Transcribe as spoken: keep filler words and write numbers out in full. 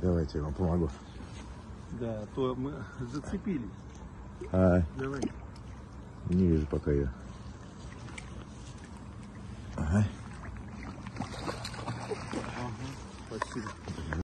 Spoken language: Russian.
Давайте я вам помогу. Да, то мы зацепились. А, Давай. не вижу пока ее. Ага. Ага, спасибо.